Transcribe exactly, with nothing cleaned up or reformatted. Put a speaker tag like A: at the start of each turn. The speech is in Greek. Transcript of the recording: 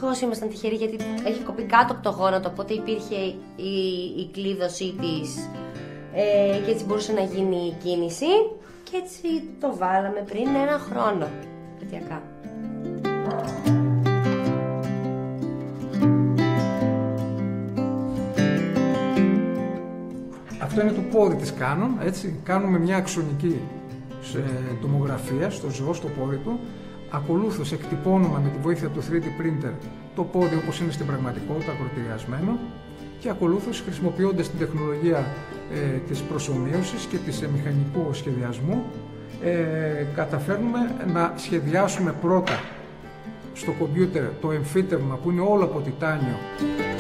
A: ευτυχώς ήμασταν τυχεροί γιατί έχει κοπεί κάτω από το γόνατο, οπότε υπήρχε η, η κλείδωσή της ε, και έτσι μπορούσε να γίνει η κίνηση και έτσι το βάλαμε πριν ένα χρόνο, παιδιακά.
B: Αυτό είναι το πόδι της Canon, έτσι. Κάνουμε μια αξονική τομογραφία στο ζώο, στο πόδι του. Ακολούθως εκτυπώνουμε με τη βοήθεια του θρι ντι printer το πόδι όπως είναι στην πραγματικότητα ακροτηριασμένο και ακολούθως χρησιμοποιώντας την τεχνολογία ε, της προσομοίωσης και της ε, μηχανικού σχεδιασμού ε, καταφέρνουμε να σχεδιάσουμε πρώτα στο κομπιούτερ το εμφύτευμα που είναι όλο από τιτάνιο